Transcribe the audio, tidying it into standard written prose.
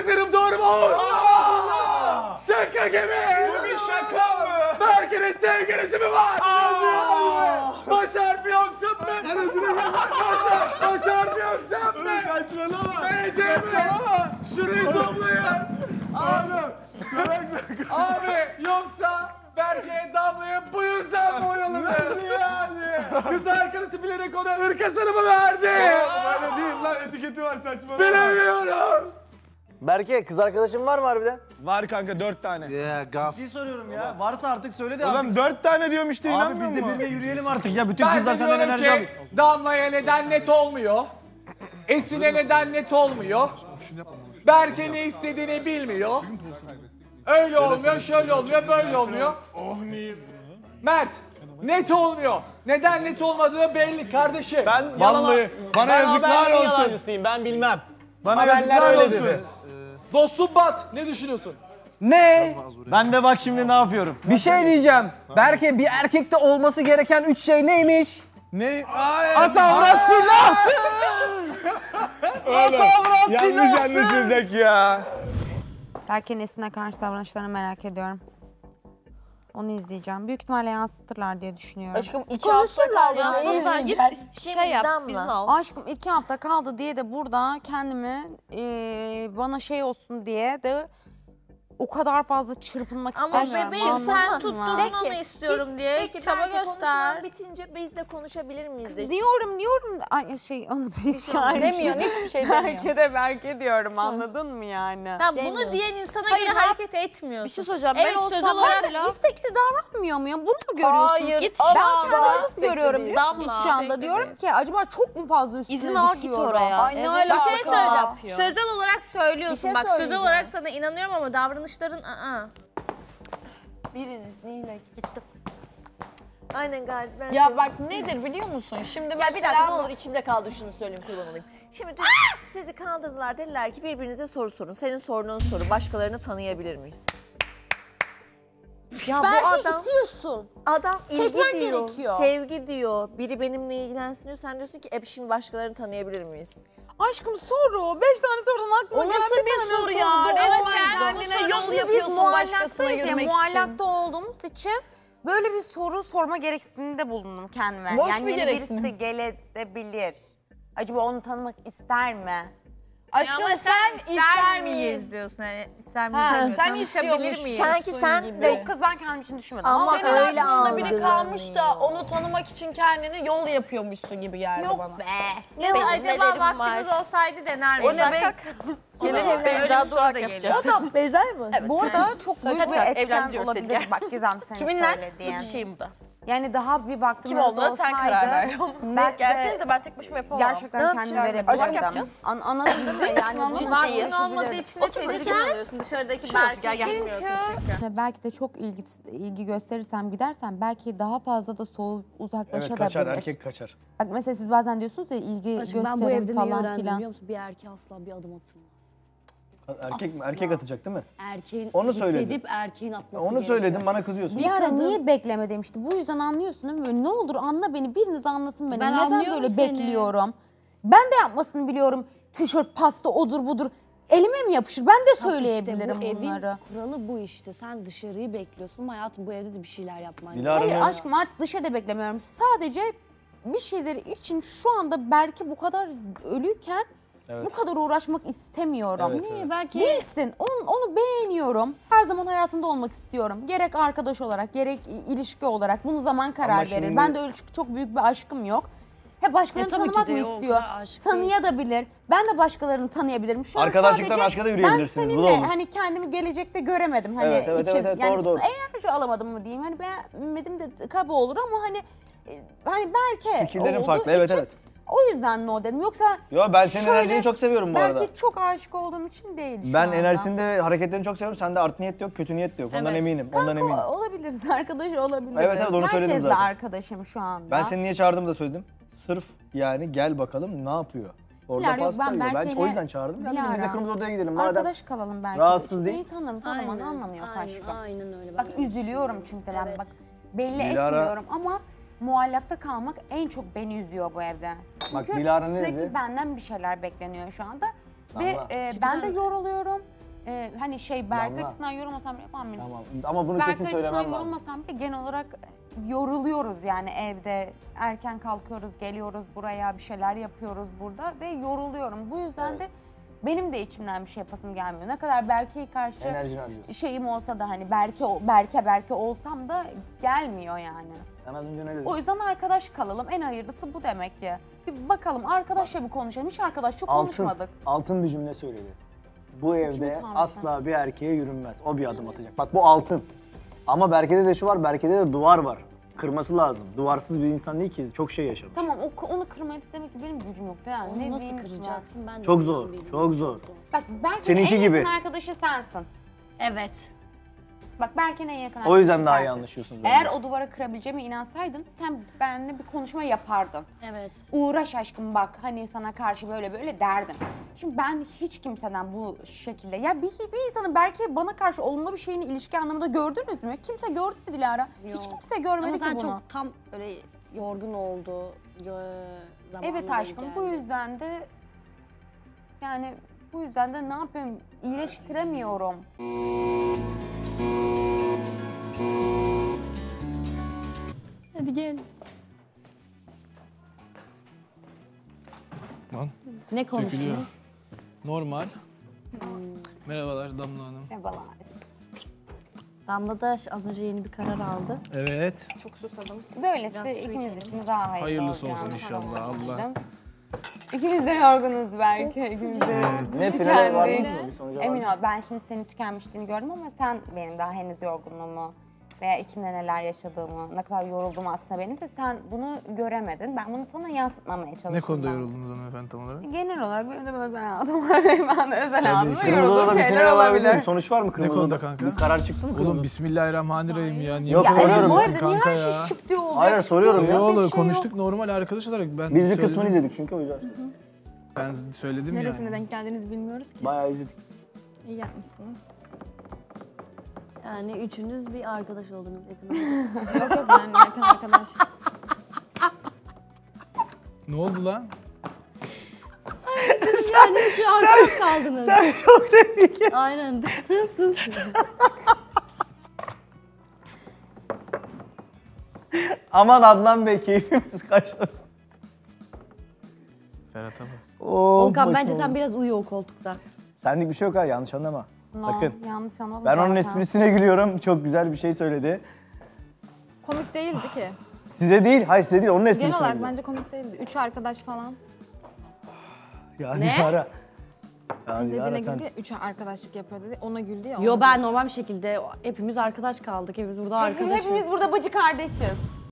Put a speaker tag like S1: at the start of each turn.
S1: duyduklarım doğru mu? Şaka gibi.
S2: Bu bir şaka mı?
S1: Berke'nin sevgilisi mi var? Baş harfi yoksa ben. Baş harfi yoksa ben.
S2: Saçmalama.
S1: Vereceğim mi? Şurayı toplayın. Abi yoksa Berke'ye Damla'ya bu yüzden mi oyaladı?
S2: Nasıl yani?
S1: Kız arkadaşı bilerek ona ırkasını mı verdi?
S2: Öyle değil lan, etiketi var, saçmalama.
S1: Bilemiyorum.
S3: Berke kız arkadaşın var mı harbiden?
S2: Var kanka 4 tane.
S3: Bir şey soruyorum ya. Varsa artık söyle de
S2: Oğlum 4 tane diyorum işte,
S3: Abi
S2: inanmıyor
S3: biz de
S2: musun?
S3: birine yürüyelim artık ya. Bütün
S1: Ben
S3: kızlar
S1: de
S3: senden
S1: diyorum
S3: enerji
S1: ki
S3: alıyor.
S1: Damla'ya neden net olmuyor? Esin'e neden net olmuyor? Berke ne istediğini bilmiyor. Öyle olmuyor, şöyle olmuyor, böyle olmuyor. Mert, net olmuyor. Neden net olmadığı belli kardeşim.
S3: Ben
S2: Vallahi bana yazıklar olsun.
S3: Yalancısıyım, ben bilmem.
S2: Bana
S3: Haberler
S2: yazıklar
S3: öyle
S2: olsun.
S3: dedi.
S1: Dostum Bat, ne düşünüyorsun?
S3: Ne? Ben de bak şimdi ne yapıyorum. Bir şey diyeceğim. Berke bir erkekte olması gereken 3 şey neymiş?
S2: Ne? Ay,
S3: Atavra silah!
S2: Oğlum, yanlış anlaşılacak ya.
S4: Berke'nin Esin'e karşı davranışlarını merak ediyorum. Onu izleyeceğim. Büyük ihtimalle yansıtırlar diye düşünüyorum.
S5: Aşkım 2 hafta kaldı.
S6: Yansıtırlar, git
S5: Şey yap,
S6: Damla.
S5: izin al.
S4: Aşkım 2 hafta kaldı diye de burada kendimi bana şey olsun diye de o kadar fazla çırpınmak
S6: Ama
S4: istemiyorum.
S6: bebeğim
S4: anladın
S6: sen
S4: mı?
S6: tuttun
S5: Peki,
S6: onu istiyorum
S5: git.
S6: diye
S5: Peki,
S6: çaba
S5: belki
S6: göster.
S5: konuşman bitince biz de konuşabilir miyiz?
S4: Kız diyorum. Ay şey onu diyeceğim.
S5: Demiyor, hiçbir şey demiyor.
S4: Berke de Berke diyorum anladın mı yani?
S6: Ya bunu
S5: Demiyorum.
S6: diyen insana
S5: Hayır,
S6: göre hareket etmiyorsun.
S5: Bir şey söyleyeceğim.
S6: Evet,
S5: Ben
S6: sözel
S5: olsam
S6: olarak-
S5: mesela...
S4: İstekli davranmıyor muyum? Bunu mu görüyorsun?
S5: Hayır,
S4: Git.
S5: asla
S4: Ben kendimi nasıl
S5: istekli
S4: görüyorum
S5: değil.
S4: biliyor musun
S5: Damla.
S4: şu anda?
S6: İstekli
S4: Diyorum
S6: değil.
S4: ki acaba çok mu fazla üstüne
S5: İzin al git
S4: düşüyorum?
S5: oraya.
S4: Ay,
S5: ne
S4: evet.
S6: Bir şey
S5: alaka?
S6: söyleyeceğim. Sözel olarak söylüyorsun.
S5: Bir şey
S6: Bak sözel
S5: söyleyeceğim.
S6: olarak sana inanıyorum ama davranışların
S5: Biriniz neyle gittim. Aynen galiba. Ben
S7: Ya bak nedir biliyor musun? Şimdi
S5: Ya bir dakika
S7: mesela
S5: ne olur içimde kaldı, şunu söyleyeyim, kurban olayım. Şimdi dün sizi kandırdılar, dediler ki birbirinize soru sorun. Senin sorduğun soru, başkalarını tanıyabilir miyiz? Ya bu
S6: belki
S5: adam,
S6: itiyorsun.
S5: adam ilgi
S6: Çekmen
S5: diyor,
S6: gerekiyor.
S5: sevgi diyor, biri benimle ilgilensin diyor. Sen diyorsun ki şimdi başkalarını tanıyabilir miyiz?
S4: Aşkım soru. 5 tane sorudan aklıma
S7: o
S4: gelen
S7: nasıl
S4: bir
S7: bir
S4: tane
S7: soru ya?
S6: Ama
S7: Resmen
S6: sen
S7: kendine
S6: bunu
S7: yol
S6: soruyorsun.
S4: Biz
S7: yapıyorsun başkasına
S4: muallaktayız ya,
S7: yürümek için.
S4: muallakta olduğumuz için böyle bir soru sorma gereksiniminde bulundum kendime.
S7: Boş
S4: yani
S7: bir
S4: yeni
S7: gereksinim.
S4: birisi gelebilir. Acaba onu tanımak ister mi?
S7: Aşkım
S6: Ama
S7: sen ister
S6: miyiz diyorsun. Yani ister miyiz?
S7: Ha,
S6: demiyorsun.
S7: sen
S6: Tanışabilir
S7: istiyormuşsun.
S6: miyiz?
S5: Sanki sen
S7: gibi.
S5: de
S4: Yok kız ben kendim için düşünmedim.
S5: Ama
S4: Ama
S7: senin
S5: öyle
S7: aklında biri kalmış da
S5: algılanıyor.
S7: onu tanımak için kendini yol yapıyormuşsun gibi geldi bana.
S6: Ya da
S5: Benim
S6: acaba
S5: nelerim
S6: vaktimiz
S5: var.
S6: olsaydı dener
S5: O
S6: miyiz?
S5: ne be? Gelelim Beyza duak yapacağız. Beyza mı?
S4: bu arada çok büyük bir
S5: Tabii,
S4: etken
S5: evlendiriyoruz
S4: olabilir.
S5: seni.
S4: Bak Gizem senin
S5: Kiminle?
S4: söylediğin.
S5: Tutuşayım bu da.
S4: Yani daha bir vaktimiz
S5: Kim olduğuna sen karar ver.
S4: belki de
S5: Gelsenize, ben tek başıma yapamam.
S4: gerçekten kendimi verebilirdim.
S5: Aşk yapacağız.
S4: Anladın mı? Yani ciddi
S6: Vaktin olmadığı
S4: yapabilirdim.
S6: için de tedirgin oluyorsun. Dışarıdaki belki bilmiyorsun çünkü.
S4: Belki de çok ilgi gösterirsem gidersem belki daha fazla da soğup
S3: Evet
S4: uzaklaşabilir.
S3: kaçar, erkek kaçar.
S4: Bak mesela siz bazen diyorsunuz ya ilgi
S8: Aşkım ben bu evde
S4: gösterin
S8: neyi
S4: falan
S8: öğrendim
S4: filan.
S8: biliyor musun? Bir erkeğe asla bir adım atılmaz.
S3: Erkek mi?
S8: Asla.
S3: Erkek atacak değil mi?
S8: Erkeğin
S3: Onu söyledim.
S8: hissedip erkeğin atması
S3: Onu
S8: gerekiyor.
S3: söyledim, bana kızıyorsun.
S4: Bir ara niye bekleme demişti. Bu yüzden anlıyorsun değil mi? Böyle, ne olur anla beni, biriniz anlasın beni.
S8: Ben
S4: Neden
S8: anlıyorum
S4: böyle
S8: seni.
S4: bekliyorum? Ben de yapmasını biliyorum. Tişört, pasta, odur budur. Elime mi yapışır? Ben de
S8: Bak
S4: söyleyebilirim
S8: işte bu
S4: bunları.
S8: evin kuralı bu işte. Sen dışarıyı bekliyorsun ama hayatım bu evde de bir şeyler yapman gerekiyor.
S3: Dilara
S4: Hayır
S3: ne?
S4: aşkım artık dışarıda beklemiyorum. Sadece bir şeyleri için şu anda belki bu kadar ölüyken bu kadar uğraşmak istemiyorum.
S3: Evet,
S8: Niye? Belki
S4: Bilsin, onu beğeniyorum. Her zaman hayatında olmak istiyorum. Gerek arkadaş olarak, gerek ilişki olarak. Bunu zaman karar
S3: Ama
S4: verir.
S3: şimdi-
S4: Ben de öyle çok büyük bir aşkım yok. He başkalarını
S8: tabii ki
S4: tanımak
S8: de
S4: mı
S8: yok, o
S4: istiyor?
S8: kadar aşık
S4: Tanıyabilir. Ben de başkalarını tanıyabilirim. Şu an
S3: Arkadaşlıktan
S4: sadece
S3: aşka da yürüyebilirsiniz,
S4: ben
S3: bu da
S4: seninle
S3: olur.
S4: hani kendimi gelecekte göremedim. Hani
S3: Evet, evet, evet,
S4: yani
S3: doğru.
S4: enerji alamadım mı diyeyim. Hani beğenmedim de kaba olur ama hani Berke
S3: Fikirlerin
S4: olduğu
S3: farklı, evet
S4: için
S3: evet.
S4: o yüzden no dedim. Yoksa
S3: Yo ben senin
S4: şöyle,
S3: enerjini çok seviyorum bu arada.
S4: belki çok aşık olduğum için değil şu
S3: Ben
S4: anda.
S3: enerjisini de hareketlerini çok seviyorum. Sende art niyet yok, kötü niyet de yok. Ondan
S6: Evet.
S3: eminim. Ondan
S4: Kanka,
S3: eminim.
S4: olabiliriz, arkadaş olabiliriz.
S3: Evet, evet, onu söyledim
S4: Herkesle
S3: zaten.
S4: arkadaşım şu anda.
S3: Ben seni niye çağırdığımı da söyledim. Sırf yani gel bakalım ne yapıyor. Orada
S4: Dilara, yok,
S3: pasta
S4: ben
S3: yiyor. Ben
S4: Berke'yle-
S3: o yüzden çağırdım. Geldim biz de
S4: Dilara,
S3: kırmızı odaya gidelim. Madem
S4: Arkadaş kalalım belki.
S3: rahatsız
S4: İşte
S3: değil.
S4: İnsanların sormadan anlamıyor aşkım.
S8: Aynen öyle.
S4: Bak
S8: Ben de
S4: üzülüyorum çünkü ben
S8: Evet.
S4: bak belli
S3: Dilara-
S4: etmiyorum ama muallakta kalmak en çok beni üzüyor bu evde. Çünkü
S3: Dilara ne
S4: sürekli
S3: dedi?
S4: benden bir şeyler bekleniyor şu anda.
S3: Damla.
S4: Ve ben de yoruluyorum. hani Berk
S3: Damla.
S4: açısından yorulmasam bile yapamam.
S3: Tamam. Ama bunu
S4: Berk
S3: kesin
S4: açısından
S3: söylemem lazım.
S4: yorulmasam bile genel olarak yoruluyoruz yani evde. Erken kalkıyoruz, geliyoruz buraya, bir şeyler yapıyoruz burada ve yoruluyorum. Bu yüzden de benim de içimden bir şey yapasım gelmiyor. Ne kadar Berke'ye karşı
S3: Enerjini harcıyorsun.
S4: şeyim olsa da hani Berke olsam da gelmiyor yani.
S3: Sen az önce ne dedin?
S4: O yüzden arkadaş kalalım. En hayırlısı bu demek ki. Bir bakalım arkadaşla bir konuşalım. Hiç arkadaşla konuşmadık.
S3: Altın bir cümle söyledi. Bu evde
S4: utanmış
S3: asla bir erkeğe yürünmez. O bir adım atacak. Bak bu altın. Ama Berke'de de şu var, Berke'de de duvar var. Kırması lazım. Duvarsız bir insan değil ki. Çok şey yaşamış.
S4: Tamam onu kırmaya demek ki benim gücüm yok. Yani
S8: Onu
S4: ne
S8: nasıl
S4: diyeyim ki
S8: kıracaksın? Ben de
S3: Çok
S8: bilmiyorum,
S3: zor,
S8: bilmiyorum.
S3: çok zor.
S4: Bak Berke'nin
S3: Seninki
S4: en yakın
S3: gibi.
S4: arkadaşı sensin.
S8: Evet.
S4: Bak Berke'nin en yakın arkadaşı
S3: O yüzden daha iyi
S4: sensin.
S3: anlaşıyorsunuz.
S4: Eğer
S3: bence.
S4: o duvara kırabileceğime inansaydın sen benimle bir konuşma yapardın.
S8: Evet.
S4: Uğraş aşkım bak hani sana karşı böyle böyle derdim. Şimdi ben hiç kimseden bu şekilde ya bir insanın belki bana karşı olumlu bir şeyini ilişki anlamında gördünüz mü? Kimse gördü mü Dilara? Hiç
S8: Yok.
S4: kimse görmedi
S8: Ama
S4: ki
S8: sen
S4: bunu.
S8: çok tam böyle yorgun oldu. Zamanla
S4: Evet aşkım
S8: denk
S4: bu
S8: geldi.
S4: yüzden de yani bu yüzden de ne yapıyorum iyileştiremiyorum.
S8: Hadi gel.
S2: Lan,
S8: Ne
S2: dökülüyor.
S8: konuştunuz?
S2: Normal. Merhabalar Damla Hanım.
S4: Eyvallah.
S8: Damla da az önce yeni bir karar aldı.
S2: Evet.
S4: Çok susadım. Böylesi
S8: Biraz su
S4: ikimiz
S8: içelim.
S4: için daha
S2: Hayırlısı
S4: olacağını
S2: olsun inşallah,
S4: sanmıştım.
S2: Allah.
S4: İkimiz de yorgunuz belki. İkimiz de
S3: Ne final var mı?
S4: tükendik.
S3: Bir sonuca var
S4: Emin
S3: mı?
S4: ol ben şimdi senin tükenmişliğini gördüm ama sen benim daha henüz yorgunluğumu veya içimde neler yaşadığımı, ne kadar yorulduğumu aslında benim de sen bunu göremedin. Ben bunu sana yansıtmamaya çalıştım.
S2: Ne konuda
S4: ben.
S2: yoruldunuz hanımefendi tam olarak?
S4: Genel olarak benim de bir özel hayatım var. Ben de özel hayatımda
S3: Kırmızı
S4: yorulduğum
S3: Oda'da bir
S4: şeyler
S3: final alabilir
S4: olabilir.
S3: mi? Sonuç var mı Kırmızı
S2: konuda
S3: Oda'da?
S2: kanka?
S3: Bir karar çıktı mı Kırmızı
S2: Oğlum
S3: Oda'da?
S2: bismillahirrahmanirrahim ya. Niye
S3: Yok,
S2: bu kadar
S3: soruyorum.
S4: Bu
S2: üzülüyorsun
S4: arada niye
S2: kanka
S4: her şey
S2: ya?
S4: şıp diye olacak?
S3: Hayır,
S4: Şıp
S3: soruyorum
S4: diye
S3: ya.
S4: olacak,
S2: Yo
S4: bir şey yok.
S2: konuştuk normal arkadaş olarak ben
S3: Biz bir
S2: söyledim.
S3: kısmını izledik çünkü o yüzden.
S2: Ben söyledim
S7: Neresine
S2: yani.
S7: denk geldiniz bilmiyoruz ki.
S3: Bayağı izledik.
S7: İyi yapmışsınız.
S8: Yani üçünüz bir arkadaş oldunuz yakın.
S7: Yok yok ben yakın arkadaşım.
S2: Ne oldu lan?
S8: Yani üçü arkadaş kaldınız. Sen çok tebrik. Aynen. Sus.
S3: Aman Adnan Bey keyfimiz kaçmasın.
S2: Ferhat'a bak.
S8: Volkan bence sen biraz uyu o koltukta.
S3: Senlik bir şey yok ha, yanlış anlama.
S4: No,
S3: Sakın.
S4: yanlış anladım
S3: Ben onun
S4: zaten.
S3: esprisine gülüyorum. Çok güzel bir şey söyledi.
S7: Komik değildi ki.
S3: Size değil, hayır size değil, onun esprisine
S7: Genel olarak
S3: gülüyorum.
S7: bence komik değildi. Üç arkadaş falan.
S3: Ya
S8: Ne?
S3: Dilara. Ya
S7: Senin
S3: Dilara
S7: dediğine
S3: sen...
S7: güldü ya, üç arkadaşlık yapıyor dedi. Ona güldü ya.
S8: Yo
S7: ona
S8: ben
S7: güldü.
S8: normal bir şekilde hepimiz arkadaş kaldık. Hepimiz burada arkadaşız.
S4: Hepimiz burada bacı kardeşiz.